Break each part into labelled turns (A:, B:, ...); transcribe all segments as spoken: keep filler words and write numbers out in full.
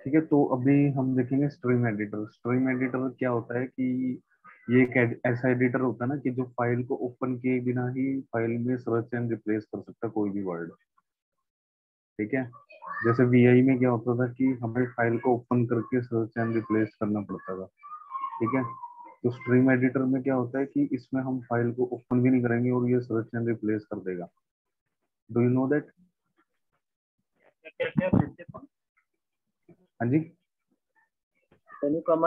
A: ठीक है, तो अभी हम देखेंगे स्ट्रीम एडिटर। स्ट्रीम एडिटर क्या होता है कि ये एक एड, ऐसा एडिटर होता है ना कि जो फाइल को ओपन किए बिना ही फाइल में सर्च एंड रिप्लेस कर सकता है कोई भी वर्ड। ठीक है, जैसे वीआई में क्या होता था कि हमें फाइल को ओपन करके सर्च एंड रिप्लेस करना पड़ता था। ठीक है, तो स्ट्रीम एडिटर में क्या होता है कि इसमें हम फाइल को ओपन भी नहीं करेंगे और ये सर्च एंड रिप्लेस कर देगा। Do you know that?
B: क्या क्या फिर से
A: हाँ जी,
B: can you come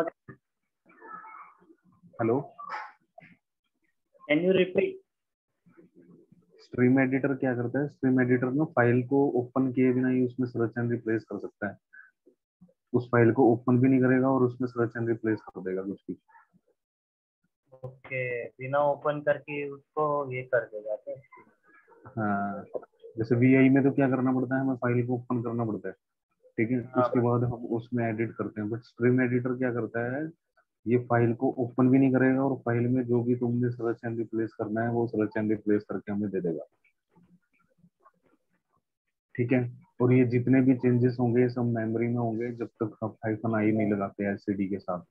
A: hello.
B: Can you repeat?
A: Stream editor क्या करता है? स्ट्रीम एडिटर ना फाइल को ओपन किए बिना ही उसमें सर्च एंड रिप्लेस कर सकता है। उस फाइल को ओपन भी नहीं करेगा और उसमें सर्च एंड रिप्लेस कर देगा कुछ भी।
B: ओके, बिना ओपन करके उसको ये कर देगा क्या?
A: हाँ, जैसे वीआई में तो क्या करना पड़ता है, हमें फाइल को ओपन करना पड़ता है। ठीक है,
B: हाँ
A: उसके बाद हम उसमें एडिट करते हैं। बट स्ट्रीम एडिटर क्या करता है, ये फाइल को ओपन भी नहीं करेगा और फाइल में जो भी तुमने सर्च एंड रिप्लेस करना है वो सर्च एंड रिप्लेस करके हमें दे देगा। ठीक है, और ये जितने भी चेंजेस होंगे ये सब मेमोरी में होंगे जब तक आप हाइफन आई नहीं लगाते एससीडी के साथ।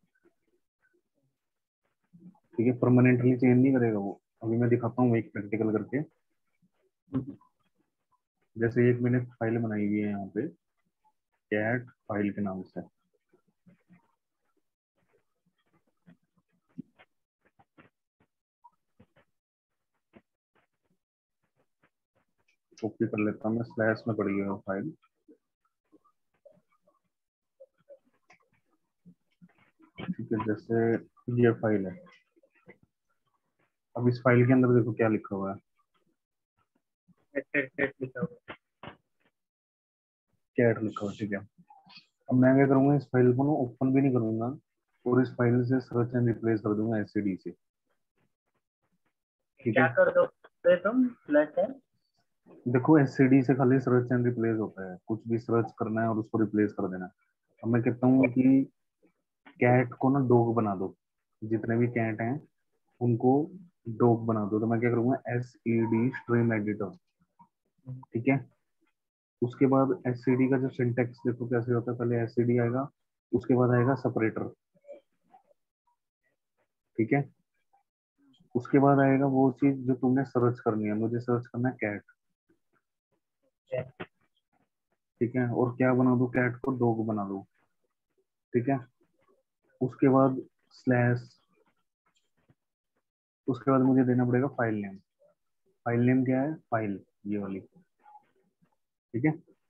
A: ठीक है, परमानेंटली चेंज नहीं करेगा वो। अभी मैं दिखाता हूँ एक प्रैक्टिकल करके। जैसे एक मैंने फाइल बनाई हुई है यहाँ पे, कैट फाइल के नाम से। कॉपी कर लेता हूँ मैं, स्लैश में पड़ी है वो फाइल। ठीक है, जैसे ये फाइल है। अब इस फाइल के अंदर देखो क्या लिखा हुआ है,
B: टेट टेट लिखा हुआ
A: कैट लिखा हुआ है। ठीक है, अब मैं क्या करूंगा, इस फाइल को ना ओपन भी नहीं करूंगा और इस फाइल से सर्च एंड रिप्लेस कर दूंगा एससीडी से।
B: है।
A: ठीक
B: क्या
A: है,
B: कर दो तुम फ्लैश है?
A: देखो एससीडी से खाली सर्च एंड रिप्लेस होता है, कुछ भी सर्च करना है और उसको रिप्लेस कर देना है। अब मैं कहता हूँ कि कैट को ना डॉग बना दो, जितने भी कैट हैं उनको डॉग बना दो। तो मैं क्या करूंगा, S E D stream editor. ठीक है, उसके बाद एससीडी का जो सिंटेक्स देखो कैसे होता है, पहले एससीडी आएगा, उसके बाद आएगा सेपरेटर। ठीक है, उसके बाद आएगा वो चीज जो तुमने सर्च करनी है, मुझे सर्च करना है कैट। ठीक है, और क्या बना दो, कैट को डॉग बना दो। ठीक है, उसके बाद स्लैश, उसके बाद मुझे देना पड़ेगा फाइल नेम। फाइल नेम क्या है, फाइल, ये वाली। ठीक है,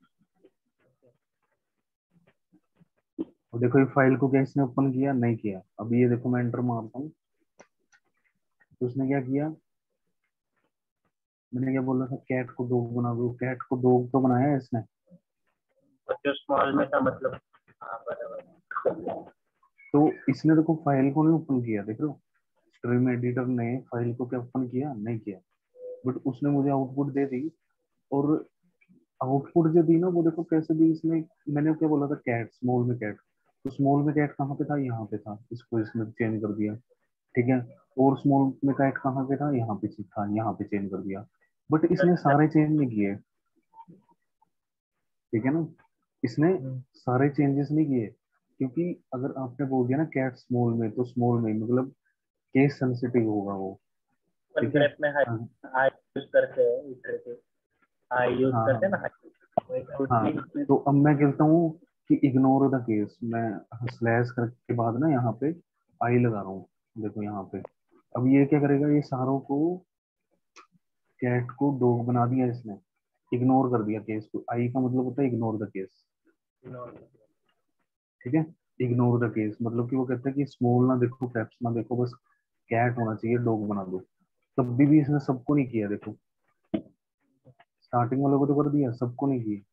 A: और देखो ये फाइल को क्या इसने ओपन किया, नहीं किया। अभी ये देखो मैं एंटर मारता हूँ तो उसने क्या किया, मैंने क्या बोला था, कैट को डॉग बना दो, कैट को डॉग तो बनाया है इसने।
B: और जो स्मॉल में था मतलब। हाँ बराबर।
A: तो इसने देखो फाइल को नहीं ओपन किया, देख लो स्ट्रीम एडिटर ने फाइल को क्या ओपन किया, नहीं किया। बट उसने मुझे आउटपुट दे दी, और आउटपुट जो दी ना वो देखो कैसे दी इसने। मैंने क्या बोला था, कैट, स्मॉल में कैट, तो स्मॉल में कैट कहाँ पे था, यहाँ पे था, इसको इसने चेंज कर दिया। ठीक है, और स्मॉल में कैट कहाँ पे था, यहाँ पे था, यहाँ पे चेंज कर दिया। बट इसने सारे चेंज नहीं किए। ठीक है ना, इसने सारे चेंजेस नहीं किए, क्योंकि अगर आपने बोल दिया ना कैट स्मॉल में, तो स्मॉल में मतलब केस सेंसिटिव होगा वो।
B: वन
A: ठीक है,
B: ग्रेप में हाई
A: हाँ
B: हाई यूज करते हैं इस तरह से। हाई यूज
A: हाँ
B: करते हैं ना,
A: हाँ
B: हाई वैसे
A: हाँ।
B: उसमें उसमें
A: तो अब मैं कहता हूँ कि इग्नोर द केस, मैं स्लैश करके बाद ना यहाँ पे आई लगा रहा हूँ। देखो यहाँ पे, अब ये क्या करेगा, ये सारों को, कैट को डॉग बना दिया इसने, इग्नोर कर दिया केस को। आई का मतलब होता है इग्नोर द केस। ठीक है, इग्नोर द केस मतलब कि वो कहता है कि स्मॉल ना देखो, कैप्स ना देखो, बस कैट होना चाहिए, डॉग बना दो। तब भी, भी इसने सबको नहीं किया, देखो स्टार्टिंग वालों को तो कर दिया, सबको नहीं किया।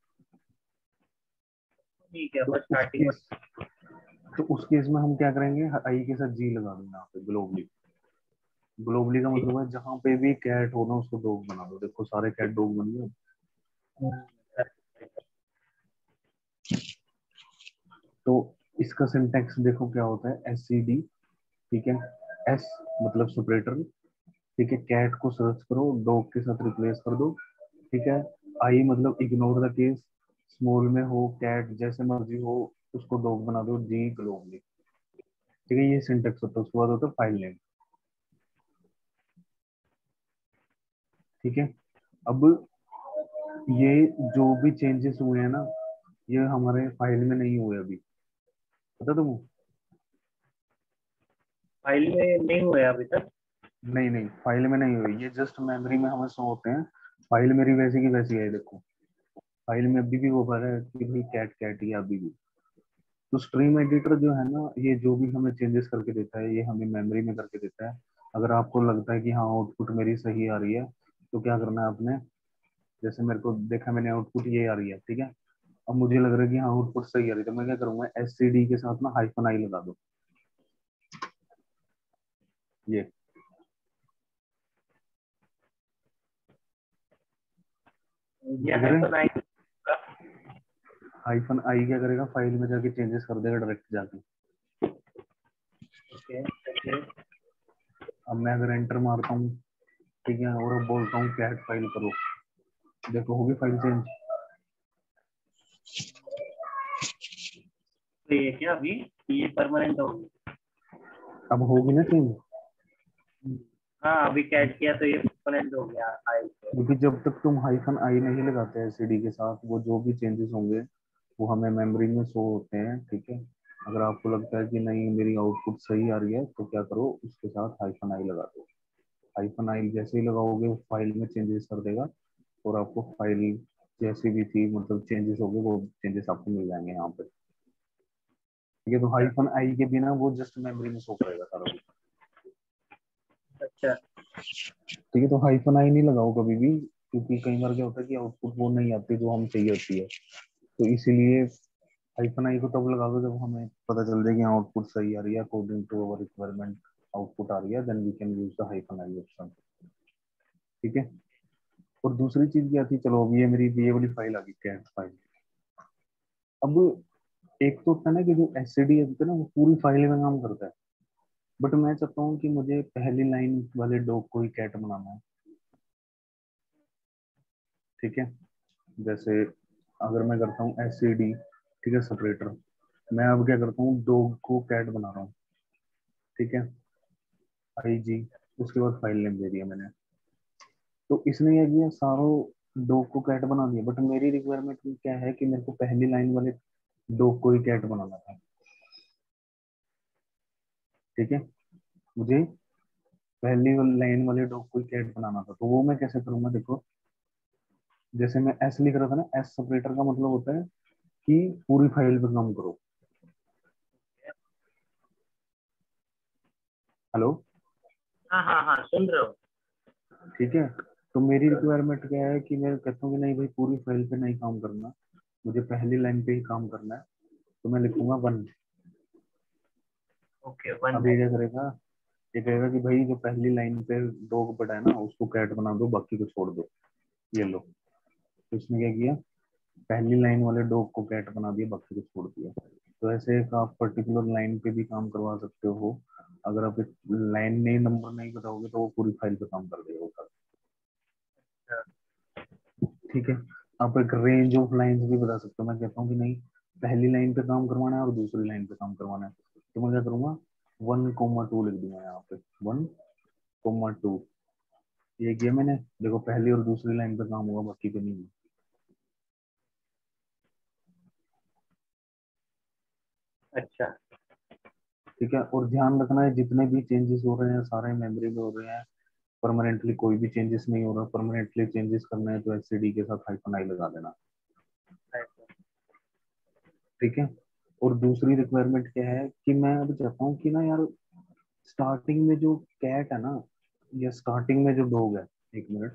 B: ठीक है,
A: तो
B: बस
A: उस
B: स्टार्टिंग में।
A: केस तो उस केस में हम क्या करेंगे, आई के साथ जी लगा देंगे यहाँ पे, ग्लोबली। ग्लोबली का मतलब है जहां पे भी कैट हो ना उसको डॉग बना दो। देखो सारे कैट डॉग बन गए। तो इसका सिंटेक्स देखो क्या होता है, एस सी डी। ठीक है, एस मतलब सेपरेटर। ठीक है, कैट को सर्च करो, डॉग के साथ रिप्लेस कर दो। ठीक है, आई मतलब इग्नोर द केस, स्मॉल में हो कैट जैसे मर्जी हो, उसको डॉग बना दो जी ग्लोबली। ठीक है, ये सिंटेक्स होता है। उसके बाद होता है फाइल नेम। ठीक है, अब ये जो भी चेंजेस हुए हैं ना, ये हमारे फाइल में नहीं हुए अभी, पता तुमको?
B: फाइल में नहीं हुए अभी तक।
A: नहीं नहीं, फाइल में नहीं हुए, ये जस्ट मेमोरी में हमें शो होते हैं। फाइल मेरी वैसी की वैसी है, देखो। फाइल में अभी भी वो भरा है कि भाई कैट कैट ही अभी भी। तो स्ट्रीम एडिटर जो है ना, ये जो भी हमें चेंजेस करके देता है, ये हमें मेमोरी में करके देता है। अगर आपको लगता है कि हाँ आउटपुट मेरी सही आ रही है, तो क्या करना है आपने? जैसे मेरे को देखा मैंने आउटपुट ये आ रही है, ठीक है। अब मुझे लग रहा है कि हाँ आउटपुट सही आ रही है, तो मैं क्या करूंगा, एस सी डी के साथ ना हाइफन आई लगा दो। ये
B: ये
A: दिख रहे हैं?
B: Hyphen I.
A: हाइफन आई क्या करेगा, फाइल में जाके चेंजेस कर देगा डायरेक्ट जाके।
B: ओके।
A: अब मैं अगर एंटर मारता हूँ, ठीक है, और अब बोलता हूँ कैट फाइल करो, देखो होगी फाइल चेंज।
B: तो ये क्या अभी ये परमानेंट हो गई।
A: अब होगी ना चेंज।
B: हाँ अभी कैच किया तो ये परमानेंट हो गया आई पे।
A: क्योंकि जब तक तुम हाइफन आई नहीं लगाते एस सी डी के साथ, वो जो भी चेंजेस होंगे वो हमें मेमोरी में शो होते हैं। ठीक है, अगर आपको लगता है कि नहीं मेरी आउटपुट सही आ रही है, तो क्या करो, उसके साथ हाइफन आई लगा दो। हाइफन आई जैसे ही लगाओगे वो फाइल में चेंजेस कर देगा, और आपको फाइल जैसी भी थी, मतलब चेंजेस हो गए, वो चेंजेस आपको मिल जाएंगे यहाँ पे। ठीक है, तो
B: अच्छा।
A: हाइफन आई के बिना वो जस्ट मेमोरी में शो करेगा सारा कुछ।
B: अच्छा।
A: ठीक है, तो हाइफन आई नहीं लगाओ कभी भी, क्योंकि कई बार क्या होता है कि आउटपुट वो नहीं आती जो हम चाहिए होती है। तो इसीलिए हाइफन आई को तब लगा दो जब हमें पता चल जाए कि आउटपुट सही आ रही है, according to our requirement output आ रही है, then we can use the hyphen I option. ठीक है, और दूसरी चीज क्या थी, चलो अभी ये मेरी ये वाली फाइल आ गई कैट फाइल। अब एक तो होता है ना कि जो एस सी डी है ना, वो पूरी फाइल में काम करता है। बट मैं चाहता हूँ कि मुझे पहली लाइन वाले डॉग को ही कैट बनाना है। ठीक है, जैसे अगर मैं करता हूँ एस सी डी, ठीक है, सेपरेटर, मैं अब क्या करता हूँ, डॉग को कैट बना रहा हूँ। ठीक है, आई जी, उसके बाद फाइल नेम दे दिया मैंने। तो इसने क्या किया, सारों डॉग को कैट बना दिया, बट मेरी रिक्वायरमेंट में क्या है कि मेरे को पहली लाइन वाले डॉग को ही कैट बनाना था। ठीक है, मुझे पहली लाइन वाले डॉग को ही कैट बनाना था, तो वो मैं कैसे करूंगा, देखो। जैसे मैं एस लिख रहा था ना, एस सेपरेटर का मतलब होता है कि पूरी फाइल पे काम करो। हेलो?
B: हाँ हाँ हाँ सुन रहे हो।
A: ठीक है, तो मेरी रिक्वायरमेंट क्या है कि मैं कहता हूँ कि नहीं भाई पूरी फाइल पे नहीं काम करना, मुझे पहली लाइन पे ही काम करना है। तो मैं लिखूंगा वन।
B: ओके वन
A: अब
B: है।
A: ये क्या करेगा, ये कहेगा कि भाई जो पहली लाइन पे डॉग पड़ा है ना, उसको कैट बना दो, बाकी को छोड़ दो। ये लो, तो इसने क्या किया, पहली लाइन वाले डॉग को कैट बना दिया, बाकी को छोड़ दिया। तो ऐसे एक आप पर्टिकुलर लाइन पे भी काम करवा सकते हो। अगर आप एक लाइन में नंबर नहीं बताओगे, तो वो पूरी फाइल पे काम कर देगा वो। ठीक है, आप एक रेंज ऑफ लाइंस भी बता सकते हो। मैं कहता हूँ कि नहीं, पहली लाइन पे काम करवाना है और दूसरी लाइन पे काम करवाना है, तो मैं क्या करूंगा, वन कोमा टू लिख दूंगा यहाँ पे, वन कोमा टू। ये किया मैंने, देखो पहली और दूसरी लाइन पे काम होगा, बाकी पे नहीं।
B: अच्छा।
A: ठीक है, और ध्यान रखना है जितने भी चेंजेस हो रहे हैं सारे मेमोरी में हो रहे हैं। परमानेंटली कोई भी चेंजेस नहीं हो रहा। परमानेंटली चेंजेस करना है तो एस सी डी के साथ हाइफन आई लगा देना। ठीक है, और दूसरी रिक्वायरमेंट क्या है कि मैं अब चाहता हूँ कि ना यार, स्टार्टिंग में जो कैट है ना, या स्टार्टिंग में जो डॉग है, एक मिनट।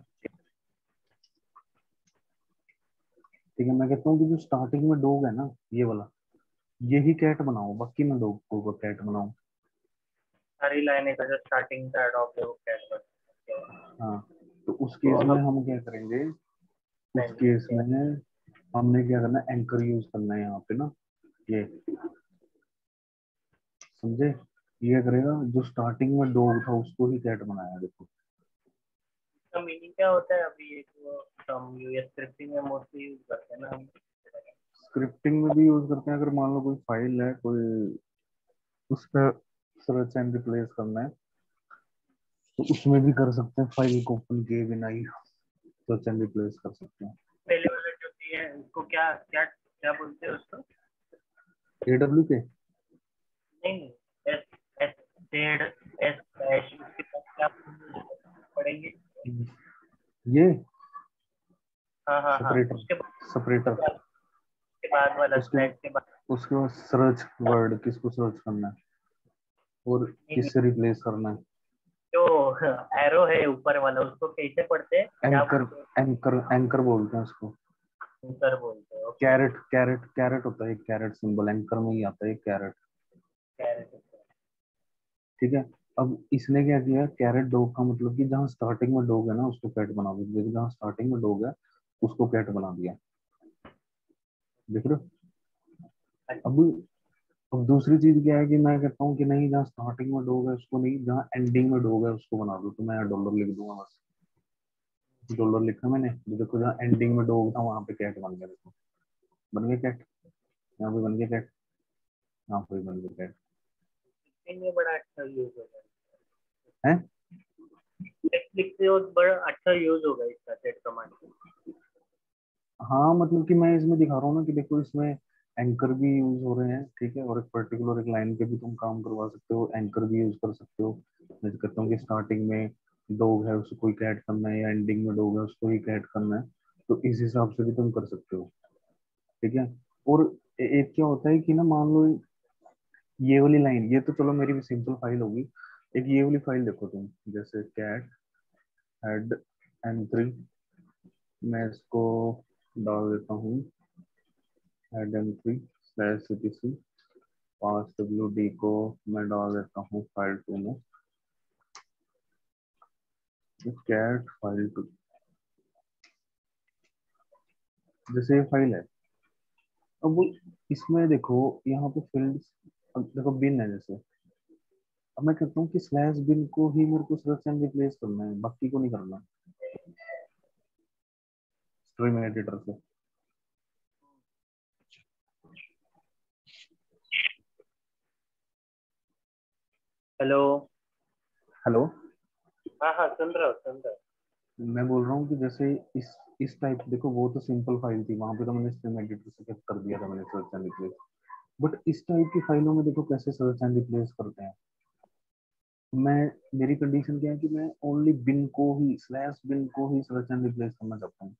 A: ठीक है, मैं कहता हूँ कि जो स्टार्टिंग में डॉग है ना, ये वाला, यही कैट बनाओ, बाकी मैं डॉग को कैट बनाऊं।
B: सारी लाइनें का जो स्टार्टिंग का डॉग है वो कैच कर सकते हैं।
A: हाँ, तो उस
B: तो
A: केस में
B: अब
A: हम क्या करेंगे, उस
B: लाइन
A: केस
B: करते हैं।
A: में हमने क्या करना है, एंकर यूज करना है यहाँ पे ना, ये समझे। ये करेगा जो स्टार्टिंग में डॉग था उसको ही कैट बनाया, देखो।
B: इसका मीनिंग क्या होता है अभी ये जो हम यूएस स्क्रिप्टिंग में मोस्टली यूज करते हैं ना हम।
A: स्क्रिप्टिंग में भी यूज करते हैं। अगर मान लो कोई फाइल है, कोई उस पर सर्च एंड रिप्लेस करना है तो उसमें भी कर सकते हैं, फाइल को ओपन किए बिना ही सर्च एंड रिप्लेस कर सकते हैं।
B: पहले वाला जो दिया है उसको क्या क्या क्या बोलते हैं उसको?
A: एडब्ल्यू के
B: नहीं नहीं, S S Z S dash उसके बाद क्या पढ़ेंगे?
A: ये
B: हाँ हाँ हाँ,
A: सेपरेटर,
B: उसके बाद
A: सेपरेटर,
B: उसके बाद वाला
A: उसके
B: स्लैश के बाद।
A: उसके बाद सर्च वर्ड किसको सर्च करना है और
B: नहीं नहीं,
A: किससे रिप्लेस करना है।
B: जो एरो है ऊपर वाला उसको कैसे पढ़ते हैं, क्या
A: एंकर,
B: बोलते हैं?
A: एंकर एंकर बोलते हैं उसको।
B: एंकर बोलते हैं, ओके।
A: कैरेट, कैरेट कैरेट होता है, एक कैरेट सिंबल एंकर में ही आता है, एक कैरेट।
B: कैरेट।
A: ठीक है। अब इसने क्या किया, कैरेट डॉग का मतलब कि जहाँ स्टार्टिंग में डॉग है ना उसको कैट बना दिया, जहाँ स्टार्टिंग में डॉग है उसको कैट बना दिया। देख रहे हो। अब अब दूसरी चीज क्या है कि मैं कहता हूँ कि नहीं, जहाँ स्टार्टिंग में डॉग है उसको नहीं, जहाँ एंडिंग में डॉग है उसको बना दो। तो मैं यहाँ डॉलर लिख दूंगा बस। डॉलर लिखा मैंने, तो देखो जहाँ एंडिंग में डॉग था वहां पे कैट बन गया। देखो बन गया कैट, यहाँ पे बन गया कैट, यहाँ पे बन गया कैट।
B: में बड़ा अच्छा यूज होगा,
A: है।
B: टेक्स्ट लिखते हो बड़ा अच्छा यूज होगा इसका सेट कमांड।
A: हाँ मतलब कि मैं इसमें दिखा रहा हूँ ना कि देखो इसमें एंकर भी यूज हो रहे हैं, ठीक है, और एक पर्टिकुलर एक लाइन पे भी तुम काम करवा सकते हो, एंकर भी यूज कर सकते हो। मैं तो कहता हूँ कि स्टार्टिंग में डॉग है उसको ही कैट करना है, या एंडिंग में डॉग है उसको ही कैट करना है, तो इस हिसाब से भी तुम कर सकते हो। ठीक है। और ए- एक क्या होता है कि ना, मान लो ये वाली लाइन, ये तो चलो मेरी भी सिंपल फाइल होगी। एक ये वाली फाइल देखो तुम, जैसे कैट हेड एंड थ्री, मैं इसको डाल देता हूँ हेड एंड थ्री स्लैश सीटीसी, पास डब्ल्यू डी को मैं डाल देता हूँ फाइल टू में, कैट फाइल टू। जैसे ये फाइल है, अब वो इसमें देखो यहाँ पे फील्ड्स, अब देखो बिन है जैसे, अब मैं कहता हूँ कि स्लैश बिन को ही मेरे को सर्च एंड रिप्लेस करना है, बाकी को नहीं करना स्ट्रीम एडिटर से।
B: हेलो।
A: हेलो।
B: हाँ हाँ, सुन रहा हूँ सुन रहा हूँ।
A: मैं बोल रहा हूँ कि जैसे इस इस टाइप, देखो वो तो सिंपल फाइल थी, वहां पे तो मैंने स्ट्रीम एडिटर से कर दिया था मैंने सर्च एंड रिप्लेस। बट इस टाइप की फाइलों में देखो कैसे सर्च एंड रिप्लेस करते हैं। मैं, मेरी कंडीशन क्या है कि मैं ओनली बिन को ही, स्लैश बिन को ही सर्च एंड रिप्लेस करना चाहता हूँ।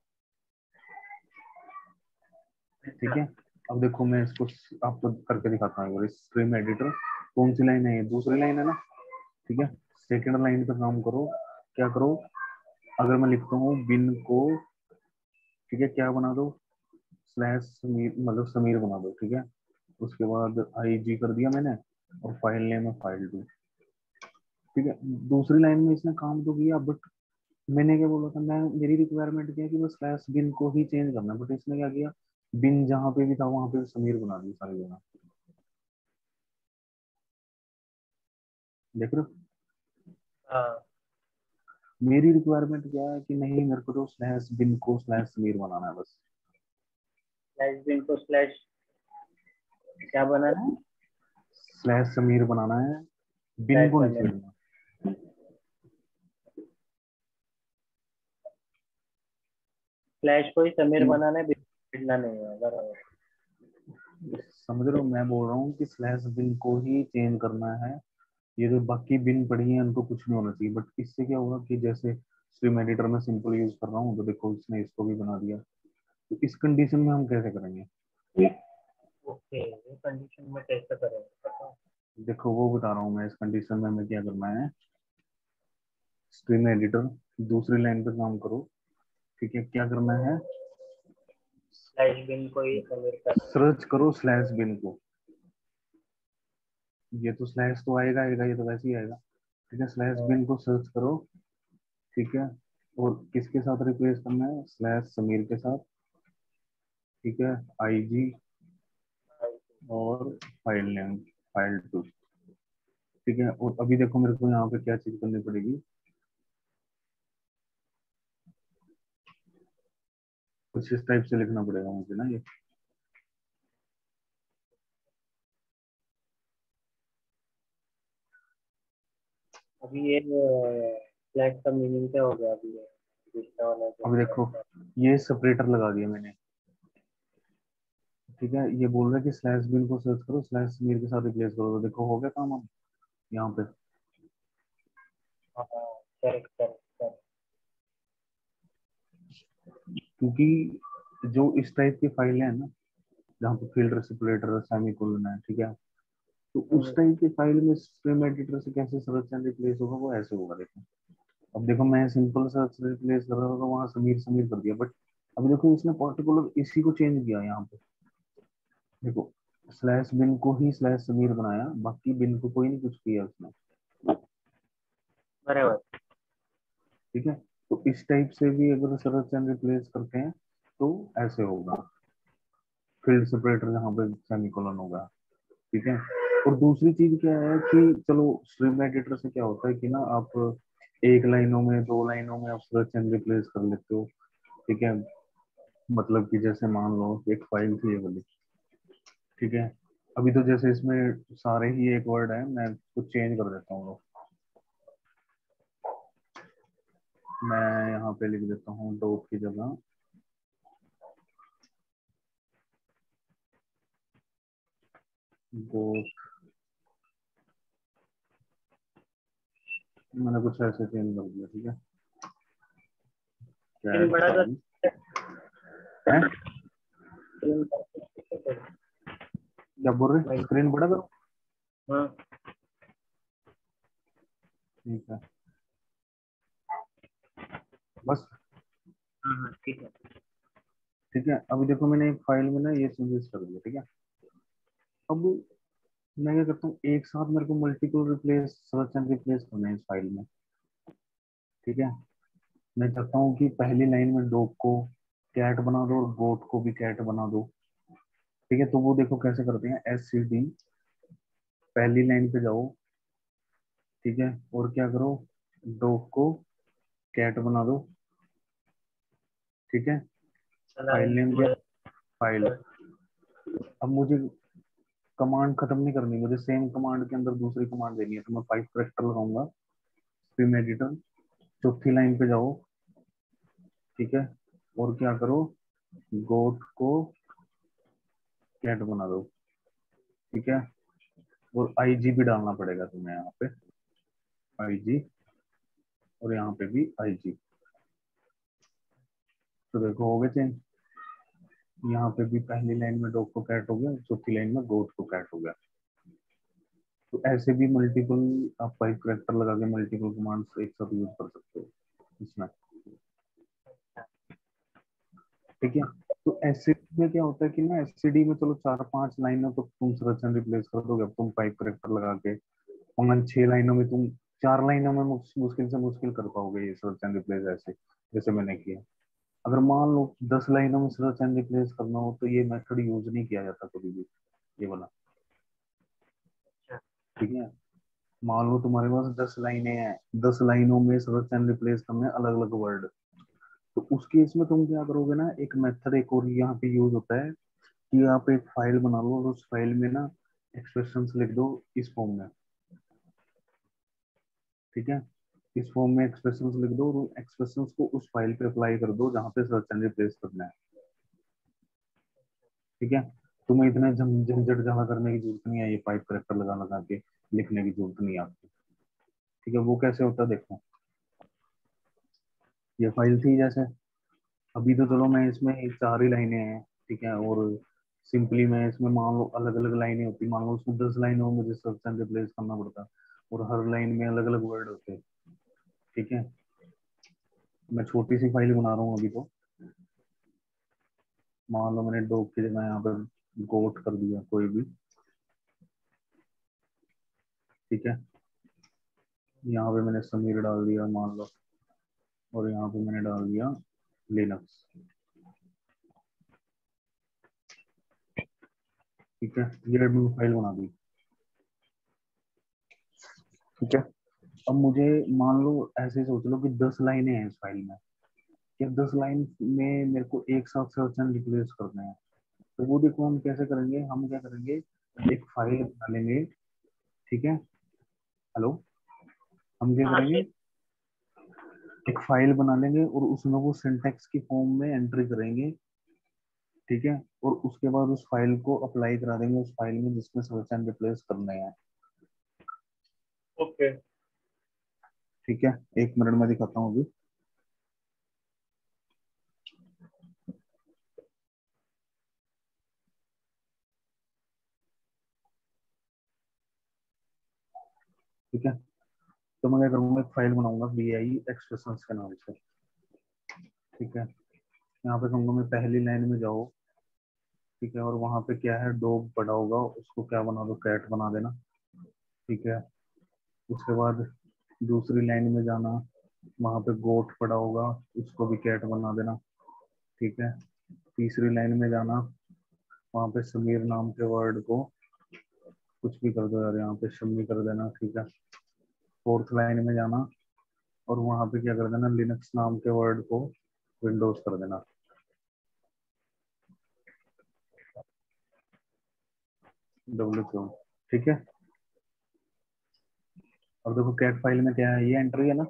A: ठीक
B: अच्छा।
A: है। अब देखो मैं इसको आपको करके दिखाता हूँ। स्ट्रीम एडिटर कौन सी लाइन है, ये दूसरी लाइन है ना। ठीक है। सेकेंड लाइन पे काम करो। क्या करो, अगर मैं लिखता हूँ बिन को, ठीक है, क्या बना दो, स्लैश समीर, मतलब समीर बना दो। ठीक है। उसके बाद आई जी कर दिया मैंने, और फाइल नेम है फाइल टू। ठीक है। दूसरी लाइन में इसने काम तो किया, बट मैंने क्या बोला था, मैं, मेरी रिक्वायरमेंट क्या है कि बस स्लैश बिन को ही चेंज करना है, बट इसने क्या किया, बिन जहाँ पे भी था वहां पे समीर बना दी सारी जगह। देख रहे हो।
B: हाँ,
A: मेरी रिक्वायरमेंट क्या है कि नहीं, मेरे को तो स्लैश बिन को स्लैश समीर बनाना है बस।
B: स्लैश बिन को स्लैश क्या बनाना है?
A: स्लैश समीर बनाना है, बिन
B: स्लैश
A: को नहीं
B: समीर।
A: छेड़ना।
B: स्लैश को ही समीर
A: बिन,
B: बनाना है, बिना नहीं है बराबर।
A: समझ रहे हो, मैं बोल रहा हूँ कि स्लैश बिन को ही चेंज करना है। ये जो बाकी बिन पड़ी है उनको कुछ नहीं होना चाहिए। बट इससे क्या होगा कि जैसे स्ट्रीम एडिटर में सिंपल यूज कर रहा हूँ, तो देखो इसने इसको भी बना दिया। तो इस कंडीशन में हम कैसे करेंगे,
B: ओके, ये कंडीशन में कैसे करेंगे पता है?
A: देखो वो बता रहा हूँ मैं। इस कंडीशन में हमें क्या करना है, स्ट्रीम एडिटर दूसरी लाइन पे काम करो। ठीक है। क्या करना है,
B: स्लैश बिन को ही समीर कर।
A: सर्च करो स्लैश बिन को। ये तो स्लैश तो आएगा आएगा, ये तो वैसे ही आएगा। ठीक है। स्लैश बिन को सर्च करो। ठीक है। और किसके साथ रिप्लेस करना है, स्लैश समीर के साथ। ठीक है। आई जी और फाइल नेम फाइल टू। ठीक है। और अभी देखो मेरे को यहाँ पे क्या चीज करनी पड़ेगी, कुछ इस टाइप से लिखना पड़ेगा मुझे ना ये।
B: अभी ये फ्लैग का मीनिंग क्या हो गया अभी ये दूसरा वाला जो
A: अब देखो, ये सेपरेटर लगा दिया मैंने, ठीक है। ये बोल रहा है कि स्लैश बिन को सर्च करो, स्लैश समीर के साथ रिप्लेस करो, तो देखो हो गया काम अब यहाँ पे।
B: हाँ करेक्ट करेक्ट करेक्ट।
A: क्योंकि जो इस टाइप की फाइलें हैं ना, जहाँ पे फील्ड सेपरेटर सेमी कोलन है, ठीक है, तो उस
B: हम्म,
A: टाइप की फाइल में स्ट्रीम एडिटर से कैसे सर्च एंड रिप्लेस होगा, वो ऐसे होगा देखो। अब देखो मैं सिंपल सर्च रिप्लेस कर रहा था, तो वहां समीर समीर कर दिया, बट अब देखो इसने पर्टिकुलर इसी को चेंज किया यहाँ पे। देखो स्लैश बिन को ही स्लैश समीर बनाया, बाकी बिन को कोई नहीं कुछ किया उसने,
B: बराबर।
A: ठीक है। तो इस टाइप से भी अगर सर्च एंड रिप्लेस करते हैं तो ऐसे होगा, फील्ड सेपरेटर जहाँ पे सेमीकोलन होगा, ठीक है। और दूसरी चीज क्या है कि चलो स्ट्रीम एडिटर से क्या होता है कि ना आप एक लाइनों में दो लाइनों में आप सर्च एंड रिप्लेस कर लेते हो, ठीक है। मतलब कि जैसे मान लो एक फाइल थी ये वाली, ठीक है। अभी तो जैसे इसमें सारे ही एक वर्ड है, मैं कुछ चेंज कर देता हूँ। मैं यहाँ पे लिख देता हूँ डॉग की जगह गोट, मैंने कुछ ऐसे चेंज कर दिया, ठीक है।
B: स्क्रीन
A: कैट
B: बड़ा कर।
A: फाइल है,
B: स्क्रीन बड़ा कर।
A: क्या बोल रहे,
B: भाई।
A: स्क्रीन बड़ा करो,
B: हाँ
A: ठीक है बस,
B: हाँ हाँ ठीक है।
A: ठीक है। अभी देखो मैंने एक फाइल में ना ये चेंजेस कर दिया, ठीक है। अब मैं क्या करता हूँ, एक साथ मेरे को multiple replace search and replace करना है इस फाइल में, ठीक है। मैं चाहता हूँ कि पहली लाइन में डॉग को कैट बना दो और गोट को भी कैट बना दो, ठीक है। तो वो देखो कैसे करते हैं, एस सी डी पहली लाइन पे जाओ, ठीक है, और क्या करो, डॉग को कैट बना दो, ठीक है। फाइल नेम क्या, फाइल। अब मुझे कमांड खत्म नहीं करनी, मुझे सेम कमांड के अंदर दूसरी कमांड देनी है, तो मैं पाइप करेक्टर लगाऊंगा, स्ट्रीम एडिटर, चौथी लाइन पे जाओ, ठीक है, और क्या करो, गोट को कैट बना दो, ठीक है। और आईजी भी डालना पड़ेगा तुम्हें यहाँ पे, आईजी, और यहाँ पे भी आईजी। तो देखो हो गए चेंज, यहाँ पे भी पहली लाइन में डॉग को कैट हो गया, चौथी लाइन में गोट को कैट हो गया। तो ऐसे भी मल्टीपल आप पाइप करेक्टर लगा के मल्टीपल कमांड्स एक साथ यूज कर सकते हो इसमें, ठीक है। तो एससीडी में क्या होता है कि ना, एससीडी में चलो चार पांच लाइनों तो तुम सर्च एंड रिप्लेस कर दोगे, अब तुम पाइप करेक्टर लगा के पंगन छह लाइनों में तुम, चार लाइनों में मुस- मुश्किल से मुश्किल कर पाओगे ये सर्च एंड रिप्लेस ऐसे जैसे मैंने किया। अगर मान लो दस लाइनों में सर्च एंड रिप्लेस करना हो तो ये मेथड यूज नहीं किया जाता कभी भी, ये वाला, ठीक है। मान लो तुम्हारे पास दस लाइनें हैं, दस लाइनों में सर्च एंड रिप्लेस करने अलग अलग वर्ड, तो उस केस में तुम क्या करोगे ना, एक मेथड एक और यहाँ पे यूज होता है कि आप एक फाइल बना लो और उस फाइल में ना एक्सप्रेशंस लिख दो इस फॉर्म में, ठीक है। इस फॉर्म में एक्सप्रेशंस लिख दो और एक्सप्रेशंस को उस फाइल पे अप्लाई कर दो जहाँ पे सर्च एंड रिप्लेस करना है, ठीक है। तुम्हें इतने झं- झंझट जमा करने की जरूरत नहीं है, ये पाइप करेक्टर लगा लगा के लिखने की जरूरत नहीं है आपको, ठीक है। वो कैसे होता है देखो, ये फाइल थी जैसे, अभी तो चलो मैं इसमें एक चार ही लाइनें हैं, ठीक है, और सिंपली मैं इसमें मान लो अलग अलग लाइनें होती, मान लो उसमें दस लाइनों में मुझे सर्च एंड रिप्लेस करना पड़ता, और हर लाइन में अलग अलग वर्ड होते, ठीक है। मैं छोटी सी फाइल बना रहा हूँ अभी तो, मान लो मैंने डॉग की जगह यहाँ पर गोट कर दिया कोई भी, ठीक है। यहाँ पे मैंने समीर डाल दिया मान लो, और यहाँ पे मैंने डाल दिया लिनक्स, ठीक है। ये एडमिन फाइल बना दी, ठीक है। अब मुझे मान लो ऐसे सोच लो कि दस लाइनें हैं इस फाइल में, या दस लाइन में मेरे को एक साथ सर्च एंड रिप्लेस करना है, तो वो देखो हम कैसे करेंगे, हम क्या करेंगे, एक फाइल बना लेंगे, ठीक है। हेलो, हम क्या
B: हाँ
A: करेंगे,
B: सर।
A: एक फाइल बना लेंगे और उसमें वो सिंटेक्स की फॉर्म में एंट्री करेंगे, ठीक है, और उसके बाद उस फाइल को अप्लाई करा देंगे उस फाइल में जिसमें सर्च एंड रिप्लेस करने हैं।
B: ओके।
A: ठीक है, एक मिनट में दिखाता हूँ अभी। ठीक है, तो मैं क्या करूंगा, एक फाइल बनाऊंगा बी आई एक्सप्रेशंस के नाम से। ठीक है, यहाँ पे कहूंगा मैं पहली लाइन में जाओ, ठीक है, और वहां पे क्या है, डॉग पड़ा होगा उसको क्या बना दो, कैट बना देना। ठीक है, उसके बाद दूसरी लाइन में जाना, वहां पे गोट पड़ा होगा उसको भी कैट बना देना। ठीक है, तीसरी लाइन में जाना, वहां पे समीर नाम के वर्ड को कुछ भी कर दो यार, यहाँ पे शम्मी कर देना। ठीक है, फोर्थ लाइन में जाना और वहां पे क्या कर देना, लिनक्स नाम के वर्ड को विंडोज कर देना। W Q. ठीक है, अब देखो कैट फाइल में क्या है, ये एंट्री है ना।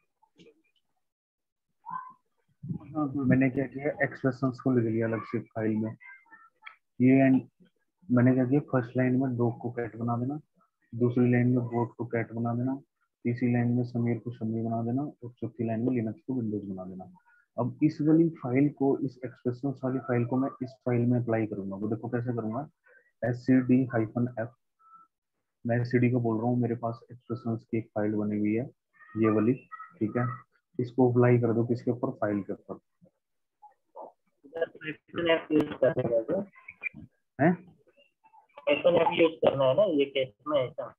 B: हाँ हाँ।
A: मैंने क्या किया, एक्सप्रेशंस को लिख लिया अलग से फाइल में। ये एंड मैंने क्या किया, फर्स्ट लाइन में डॉग को कैट बना देना, दूसरी लाइन में बोट को कैट बना देना, तीसरी लाइन में समीर को शम्मी बना देना और चौथी लाइन में लिनक्स को विंडोज बना देना। अब इस वाली फाइल को, इस एक्सप्रेशंस वाली फाइल को मैं इस फाइल में अप्लाई करूंगा। वो देखो कैसे करूंगा, S C D hyphen F, मैं एस सी डी को बोल रहा हूँ, मेरे पास एक्सप्रेशंस की एक फाइल बनी हुई है ये वाली। ठीक है, इसको अप्लाई कर दो किसके ऊपर, फाइल के ऊपर।
B: पाइथन ऐप यूज करेगा जो,
A: है,
B: पाइथन ऐप यूज करना है ना ये केस में ऐसा।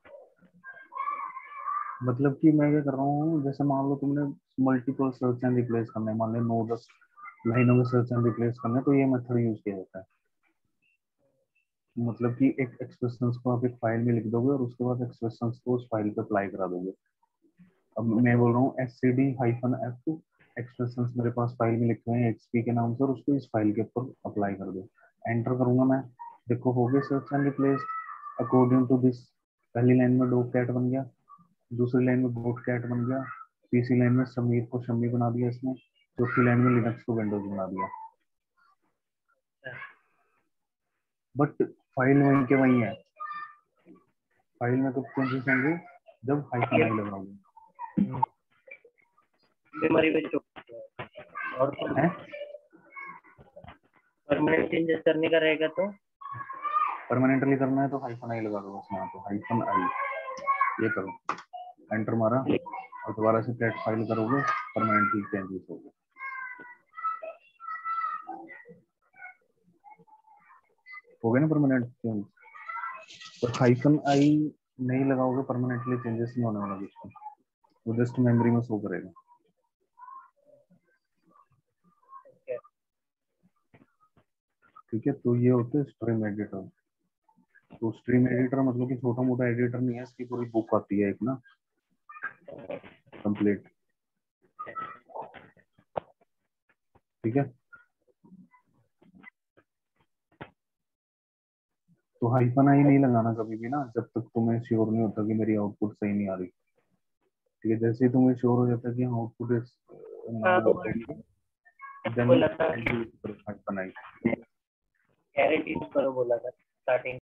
A: मतलब कि मैं क्या कर रहा हूँ, जैसे मान लो तुमने मल्टीपल सर्च एंड रिप्लेस करना है, मान लो नौ दस लाइनों में सर्च एंड रिप्लेस करना है, तो ये मेथड यूज किया जाता है। मतलब कि एक एक्सप्रेशंस को आप एक फाइल में लिख दोगे और उसके बाद एक्सप्रेशंस को उस फाइल पे अप्लाई करा दोगे। अब मैं बोल रहा हूँ S C D hyphen F, expressions मेरे पास फाइल में लिखे हुए हैं एक्सपी के नाम से, और उसको इस फाइल के ऊपर अप्लाई कर दो। एंटर करूंगा मैं, देखो हो गया search and replace according to this. पहली लाइन में डॉग कैट बन गया, दूसरी लाइन में गोट कैट बन गया, तीसरी लाइन में समीर को शम्मी बना दिया इसने, चौथी लाइन में लिनक्स को विंडोज बना दिया। बट फाइल वहीं के वहीं है, फाइल में तो चेंजेस होंगे जब हाइफन आई लगाओगे।
B: मेमोरी में चुप और
A: है,
B: परमानेंट चेंजेस करने का रहेगा तो
A: परमानेंटली करना है तो हाइफन आई लगा दो बस, यहाँ पे हाइफन आई ये करो, एंटर मारा और दोबारा से कैट फाइल करोगे, परमानेंटली चेंजेस हो गए। हो गए ना परमानेंट चेंज। तो हाइफन आई नहीं लगाओगे, परमानेंटली चेंजेस नहीं होने वाला कुछ, वो जस्ट मेमोरी में शो करेगा। ठीक है, तो ये होते हैं स्ट्रीम एडिटर। तो स्ट्रीम एडिटर मतलब कि छोटा मोटा एडिटर नहीं है, इसकी पूरी बुक आती है एक ना, कंप्लीट। ठीक है, तो हाइफन आई नहीं लगाना कभी भी ना, जब तक तुम्हें श्योर नहीं होता कि मेरी आउटपुट सही नहीं आ रही। ठीक है, जैसे ही तुम्हें श्योर हो जाता है कि output is now okay, then
B: बोला था
A: यूज करो हाइफन आई।
B: कैरेट यूज करो बोला था स्टार्टिंग